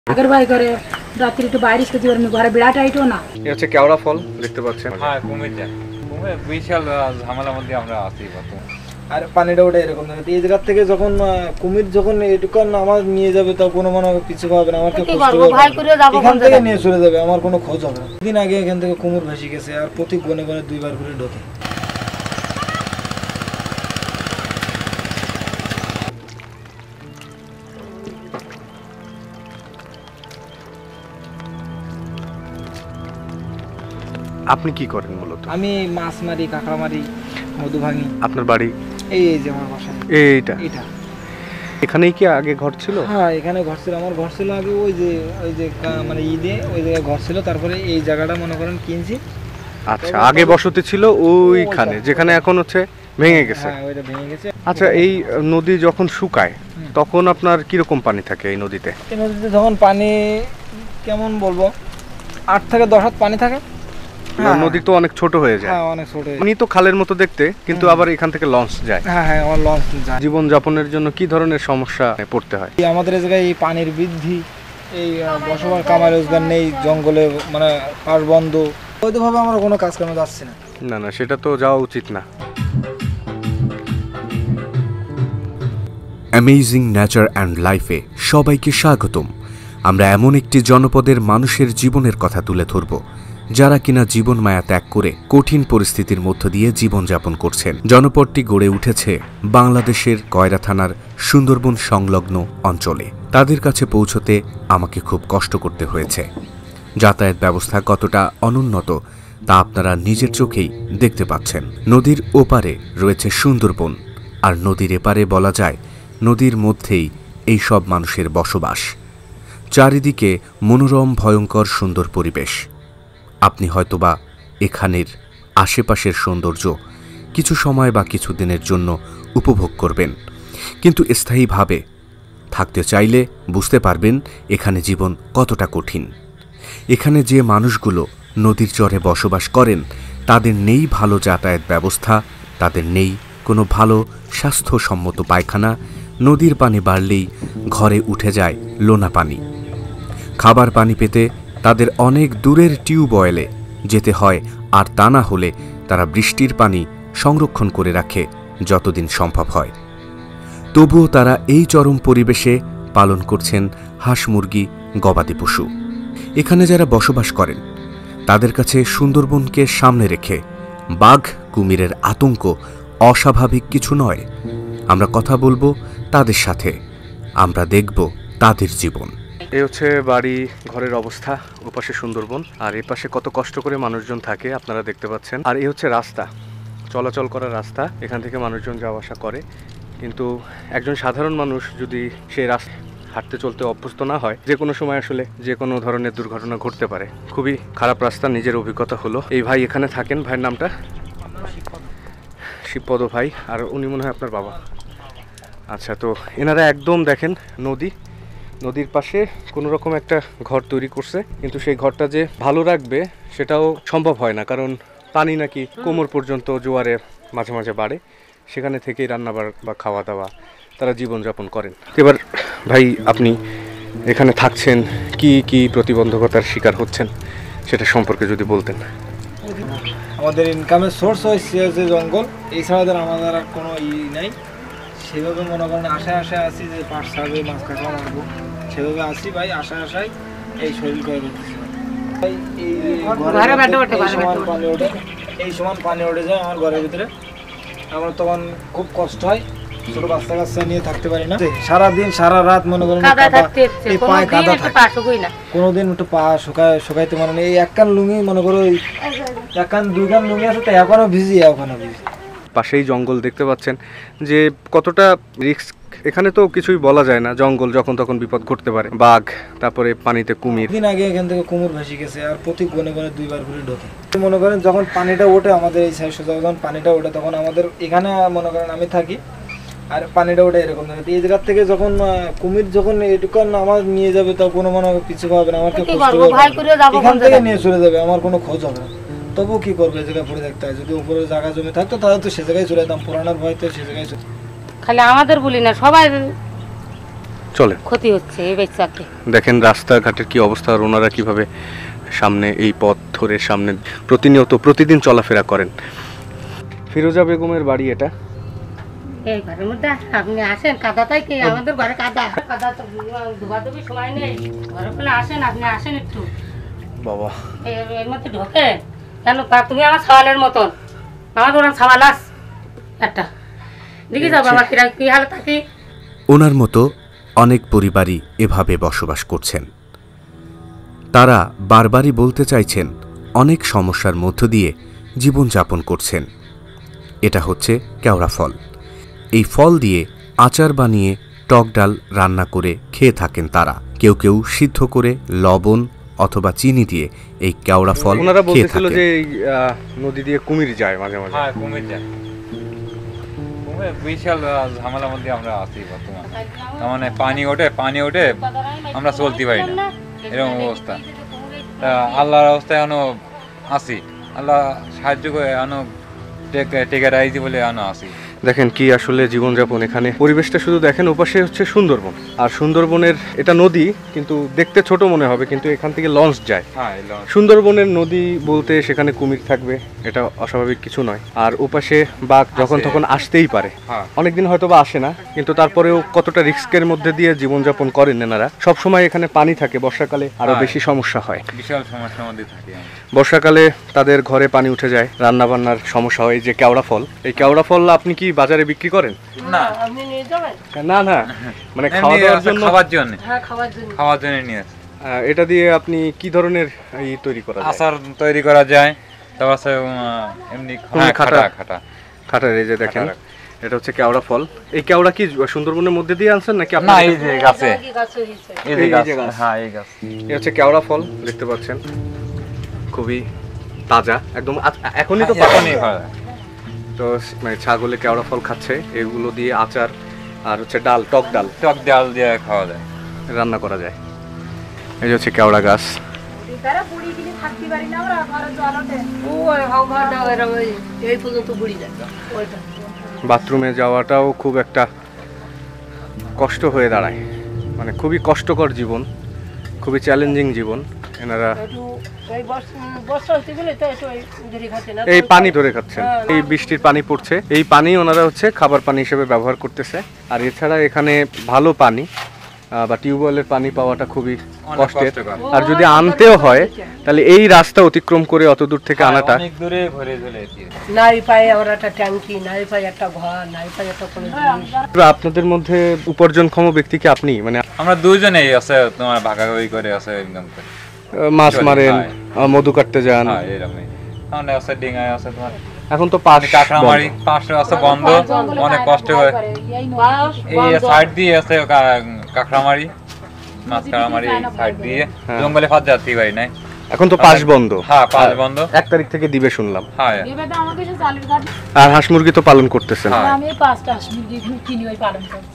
আগের ভাই করে রাত্রি একটু বাইরে খেতে পারবো, ঘরে বিড়া টাইটও না। এটা হচ্ছে কেওড়া ফল দেখতে পাচ্ছেন। হ্যাঁ, কুমির যায়। কুমির বিশাল ঝামেলার মধ্যে আমরা আছি বর্তমানে। আর পানিটা ওটা এরকম থাকে, এই জায়গা থেকে যখন কুমির যখন এটুকান আমার নিয়ে যাবে তাও কোনো মনে পিছু পাবে না, আমাকে এখান থেকে নিয়ে চলে যাবে, আমার কোনো খোঁজ হবে না। দিন আগে এখান থেকে কুমির ভেসে গেছে, আর প্রতি গনে গনে 2 বার করে ঢোকে। আপনি কি করেন মূলত? আমি মাছ মারি, কাঁকড়া মারি, মধু ভাঙি। আপনার বাড়ি? এই যে আমার বাসা এইটা। এখানেই কি আগে ঘর ছিল? হ্যাঁ, এখানে ঘর ছিল, আমার ঘর ছিল আগে ওই যে মানে ঈদে ওই জায়গায় ঘর ছিল, তারপরে এই জায়গাটা মনে করেন কিনছি। আচ্ছা, আগে বসতি ছিল ওইখানে, যেখানে এখন হচ্ছে ভেঙে গেছে। হ্যাঁ, ওইটা ভেঙে গেছে। আচ্ছা, এই নদী যখন শুকায় তখন আপনার কিরকম পানি থাকে এই নদীতে? এই নদীতে যখন পানি কেমন বলবো, 8 থেকে 10 হাত পানি থাকে। নদী তো অনেক ছোট হয়ে যায়। হ্যাঁ, অনেক ছোট। উনি তো খালের মতো দেখতে, কিন্তু আবার এখান থেকে লঞ্চ যায়। হ্যাঁ হ্যাঁ, আমার লঞ্চ যায়। জীবন যাপনের জন্য কি ধরনের সমস্যা পড়তে হয়? আমাদের এই জায়গায় এই পানির বৃদ্ধি, এই বসবাস, কামাই রোজগার নেই, জঙ্গলে মানে পাশ বন্ধ, ওইভাবে আমরা কোনো কাজ কামে যাচ্ছি না। না না, সেটা তো যাওয়া উচিত না। অ্যামেজিং নেচার অ্যান্ড লাইফে সবাইকে স্বাগতম। আমরা এমন একটি জনপদের মানুষের জীবনের কথা তুলে ধরব যারা কিনা জীবন মায়া ত্যাগ করে কঠিন পরিস্থিতির মধ্য দিয়ে জীবনযাপন করছেন। জনপদটি গড়ে উঠেছে বাংলাদেশের কয়রা থানার সুন্দরবন সংলগ্ন অঞ্চলে। তাদের কাছে পৌঁছতে আমাকে খুব কষ্ট করতে হয়েছে। যাতায়াত ব্যবস্থা কতটা অনুন্নত তা আপনারা নিজের চোখেই দেখতে পাচ্ছেন। নদীর ওপারে রয়েছে সুন্দরবন, আর নদীর এপারে বলা যায় নদীর মধ্যেই এই সব মানুষের বসবাস। চারিদিকে মনোরম, ভয়ঙ্কর, সুন্দর পরিবেশ। আপনি হয়তোবা এখানের আশেপাশের সৌন্দর্য কিছু সময় বা কিছু দিনের জন্য উপভোগ করবেন, কিন্তু স্থায়ীভাবে থাকতে চাইলে বুঝতে পারবেন এখানে জীবন কতটা কঠিন। এখানে যে মানুষগুলো নদীর চরে বসবাস করেন তাদের নেই ভালো যাতায়াত ব্যবস্থা, তাদের নেই কোনো ভালো স্বাস্থ্যসম্মত পায়খানা। নদীর পানি বাড়লেই ঘরে উঠে যায় লোনা পানি। খাবার পানি পেতে তাদের অনেক দূরের টিউবওয়েলে যেতে হয়, আর তা না হলে তারা বৃষ্টির পানি সংরক্ষণ করে রাখে যতদিন সম্ভব হয়। তবুও তারা এই চরম পরিবেশে পালন করছেন হাঁস, মুরগি, গবাদি পশু। এখানে যারা বসবাস করেন তাদের কাছে সুন্দরবনকে সামনে রেখে বাঘ, কুমিরের আতঙ্ক অস্বাভাবিক কিছু নয়। আমরা কথা বলবো তাদের সাথে, আমরা দেখব তাদের জীবন। এই হচ্ছে বাড়ি ঘরের অবস্থা। ওপাশে সুন্দরবন, আর এই পাশে কত কষ্ট করে মানুষজন থাকে আপনারা দেখতে পাচ্ছেন। আর এই হচ্ছে রাস্তা, চলাচল করার রাস্তা, এখান থেকে মানুষজন যাওয়া আসা করে। কিন্তু একজন সাধারণ মানুষ যদি সেই রাস্তা হাঁটতে চলতে অভ্যস্ত না হয়, যে কোনো সময় আসলে যে কোনো ধরনের দুর্ঘটনা ঘটতে পারে। খুবই খারাপ রাস্তা, নিজের অভিজ্ঞতা হলো। এই ভাই এখানে থাকেন, ভাইয়ের নামটা? শিবপদ ভাই। আর উনি মনে হয় আপনার বাবা? আচ্ছা, তো এনারা একদম দেখেন নদীর পাশে কোনো রকম একটা ঘর তৈরি করছে, কিন্তু সেই ঘরটা যে ভালো রাখবে সেটাও সম্ভব হয় না, কারণ পানি নাকি কোমর পর্যন্ত জোয়ারে মাঝে মাঝে বাড়ে। সেখানে থেকেই রান্না বা খাওয়া দাওয়া তারা জীবনযাপন করেন। এবার ভাই, আপনি এখানে থাকছেন, কি কি প্রতিবন্ধকতার শিকার হচ্ছেন সেটা সম্পর্কে যদি বলতেন। আমাদের ইনকামের সোর্স হচ্ছে যে জঙ্গল, এই ছাড়া আমাদের আর কোনো নাই। সেভাবে মনে করেন আশায় আসি যে পাশ ছাড়বে, মাছ কাঁকড়া মারবো, সেভাবে আসি ভাই, আশায় এই শরীর করে করতেছি ভাই। এই সমান পানি ওঠে যায় আমার ঘরের ভিতরে, আমার তখন খুব কষ্ট হয়। ছোট বাচ্চা কাচ্চা নিয়ে থাকতে পারি না, সারাদিন সারা রাত মনে করেন পায়ে কাদা থাকে, কোনোদিন একটু পা শুকাইতে মানে এই এক কান লুঙ্গি মনে করো, এক কান 2 কান লুঙ্গি আছে, তো এখনো ভিজি। পাশেই জঙ্গল দেখতে পাচ্ছেন যে কতটা রিস্ক। এখানে তো কিছুই বলা যায় না, জঙ্গল যখন তখন বিপদ ঘটতে পারে। বাঘ, তারপরে পানিতে কুমির। দিন আগে এখান থেকে কুমির ভেসে গেছে, আর প্রতি গনে গনে 2 বার করে ঢোকে। মনে করেন যখন পানিটা ওঠে আমাদের এই সাইড, যখন পানিটা ওঠে তখন আমাদের এখানে মনে করেন আমি থাকি, আর পানিটা ওঠে এরকম থাকে। এই জায়গা থেকে যখন কুমির যখন এটুকান আমার নিয়ে যাবে তাও কোনো মনে পিছু পাবে না, আমাকে এখান থেকে নিয়ে চলে যাবে, আমার কোনো খোঁজ হবে না। তবু কি করবে, জায়গা পড়ে থাকতে হয়। যদি উপরে জায়গা জমি থাকতো তাহলে তো সে জায়গায় চলে যেতাম, পুরানোর ভয় তো সে জায়গায় চলে। খালি আমাদের বলি না, সবাই। খালি আমাদের বলি না, সবাই। পাশেই জঙ্গল দেখতে পাচ্ছেন যে কতটা রিস্ক। এখানে তো কিছুই বলা যায় না, জঙ্গল যখন তখন বিপদ ঘটতে পারে। বাঘ, তারপরে পানিতে কুমির। দিন আগে এখান থেকে কুমির ভেসে গেছে, আর প্রতি গনে গনে 2 বার করে ঢোকে। খালি আমাদের বলি না, সবাই। চলেন। ক্ষতি হচ্ছে এই বাচ্চাকে। দেখেন রাস্তাঘাটের কি অবস্থা, আর ওনারা কিভাবে সামনে এই পথ ধরে সামনে প্রতিদিন চলাফেরা করেন। ফিরোজা বেগমের বাড়ি এটা। এই ঘরের মধ্যে আপনি আসেন, কাদা তাই কি আমাদের ঘরে কাদা তো ধোয়াধুবি সময় নেই, ঘরে ফেলে আসেন, আপনি আসেন একটু। বাবা এর মধ্যে ঢোকে কেন? তুমি আমার ছাওয়ালের মতন, আমার ওরা ছাওয়াল আস একটা দেখি যাবো আমার কি হালে থাকি। ওনার মতো অনেক পরিবারই এভাবে বসবাস করছেন। তারা বারবারই বলতে চাইছেন অনেক সমস্যার মধ্য দিয়ে জীবনযাপন করছেন। এটা হচ্ছে কেওড়া ফল। এই ফল দিয়ে আচার বানিয়ে টক ডাল রান্না করে খেয়ে থাকেন তারা। কেউ কেউ সিদ্ধ করে লবণ অথবা চিনি দিয়ে এই কেওড়া ফল ওনারা খেয়ে বলতেছিল থাকেন। যে এই নদী দিয়ে কুমির যায় মাঝে মাঝে। হ্যাঁ, কুমির যায়। কুমির বিশাল ঝামেলার মধ্যে আমরা আছি বর্তমানে। তার মানে পানি ওঠে আমরা চলতে পারি না, এরকম অবস্থা। আল্লাহর অবস্থায় এখনো আছি, আল্লাহ সাহায্য করে এখনো টেকে রাইজি বলে এখনো আছি। দেখেন কি আসলে জীবনযাপন এখানে। পরিবেশটা শুধু দেখেন, ওপাশে হচ্ছে সুন্দরবন, আর সুন্দরবনের এটা নদী, কিন্তু দেখতে ছোট মনে হবে, কিন্তু এখান থেকে লঞ্চ যায়। হ্যাঁ, সুন্দরবনের নদী বলতে সেখানে কুমির থাকবে, এটা অস্বাভাবিক কিছু নয়। আর ওপাশে বাঘ যখন তখন আসতেই পারে, অনেকদিন হয়তো বা আসে না, কিন্তু তারপরেও কতটা রিস্কের মধ্যে দিয়ে জীবনযাপন করেন এনারা। সবসময় এখানে পানি থাকে, বর্ষাকালে আরো বেশি সমস্যা হয়। বিশাল সমস্যার মধ্যে থাকি। বর্ষাকালে তাদের ঘরে পানি উঠে যায়, রান্না বান্নার সমস্যা হয়। যে কেওড়া ফল, এই কেওড়া ফল আপনি কি বাজারে বিক্রি করেন? না, আপনি নিয়ে যাবেন? না মানে খাওয়ার জন্য খাওয়ার জন্য নিয়ে আসি। এটা দিয়ে আপনি কি ধরনের তৈরি করা যায়? আচার তৈরি করা যায়, তারপর আছে এমনি খাটা। এই যে দেখেন, এটা হচ্ছে কেওড়া ফল। এই কেওড়া কি সুন্দরবনের মধ্যে দিয়ে আনছেন নাকি? না, এই যে গাছে, এই যে গাছ। হ্যাঁ, এই গাছ। এই হচ্ছে কেওড়া ফল, দেখতে পাচ্ছেন, খুবই তাজা একদম, এখনই তো পানি হয়। তো মানে ছাগলে কেওড়া ফল খাচ্ছে, এগুলো দিয়ে আচার আর হচ্ছে ডাল, টক ডাল দিয়ে খাওয়া যায়, রান্না করা যায়। এই যে হচ্ছে কেওড়া গাছ। বাথরুমে যাওয়াটাও খুব একটা কষ্ট হয়ে দাঁড়ায়, মানে খুবই কষ্টকর জীবন, খুবই চ্যালেঞ্জিং জীবন। এনারা এই পানি ধরে খাচ্ছেন, এই বৃষ্টির পানি পড়ছে, এই পানি ওনারা হচ্ছে খাবার পানি হিসেবে ব্যবহার করতেছে। আর এছাড়া এখানে ভালো পানি বা টিউবওয়েলের পানি পাওয়াটা খুবই কষ্টের। আর যদি আনতেও হয় তাহলে এই রাস্তা অতিক্রম করে অত দূর থেকে আনাটা অনেক দূরে ভরে চলেছে। নাই পাই আমরা একটা ট্যাঙ্কি, নাই পাই একটা ঘর, নাই পাই একটা কোনো জিনিস। আপনাদের মধ্যে উপার্জনক্ষম ব্যক্তি কি আপনি? মানে আমরা দুইজনেই আছে, তোমার ভাগাভাগি করে আছে, ইনকাম করে, মাছ মারেন, মধু কাটতে যান। হ্যাঁ, এরকমই। আমাদের আছে ডিঙায় আছে তোমার। এখন তো পাশ কাঁকড়ামারি পাশে আছে বন্ধ, অনেক কষ্ট করে। এই সাইড দিয়ে আছে কাঁকড়ামারি, মাছ কাঁকড়ামারি সাইড দিয়ে জঙ্গলে ফাঁস যাচ্ছি পারি নাই। এখন তো পাশ বন্ধ। হ্যাঁ, পাশ বন্ধ। 1 তারিখ থেকে দিবে শুনলাম। হ্যাঁ, আর হাঁস মুরগি তো পালন করতেছেন? আমি 5টা হাঁস মুরগি কিনে ওই পালন করছি।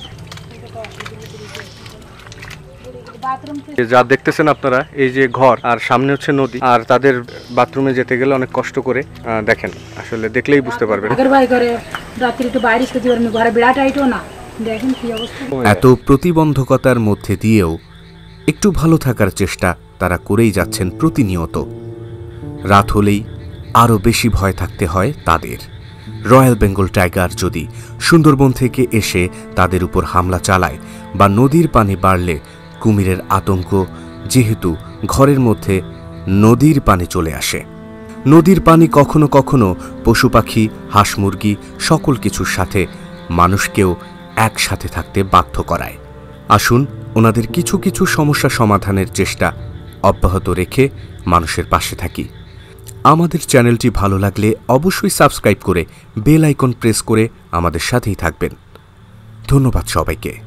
যা দেখতেছেন আপনারা, এই যে ঘর আর সামনে হচ্ছে নদী, আর তাদের বাথরুমে যেতে গেলে অনেক কষ্ট করে। দেখেন, আসলে দেখলেই বুঝতে পারবেন। রাত্রি একটু বাইরে ঘরে বিড়াট আইটো না, দেখেন কি অবস্থা। এত প্রতিবন্ধকতার মধ্যে দিয়েও একটু ভালো থাকার চেষ্টা তারা করেই যাচ্ছেন প্রতিনিয়ত। রাত হলেই আরও বেশি ভয় থাকতে হয় তাদের। রয়্যাল বেঙ্গল টাইগার যদি সুন্দরবন থেকে এসে তাদের উপর হামলা চালায় বা নদীর পানি বাড়লে কুমিরের আতঙ্ক, যেহেতু ঘরের মধ্যে নদীর পানি চলে আসে। নদীর পানি কখনো কখনো পশু পাখি, হাঁস মুরগি সকল কিছুর সাথে মানুষকেও একসাথে থাকতে বাধ্য করায়। আসুন ওনাদের কিছু কিছু সমস্যা সমাধানের চেষ্টা অব্যাহত রেখে মানুষের পাশে থাকি। আমাদের চ্যানেলটি ভালো লাগলে অবশ্যই সাবস্ক্রাইব করে বেল আইকন প্রেস করে আমাদের সাথেই থাকবেন। ধন্যবাদ সবাইকে।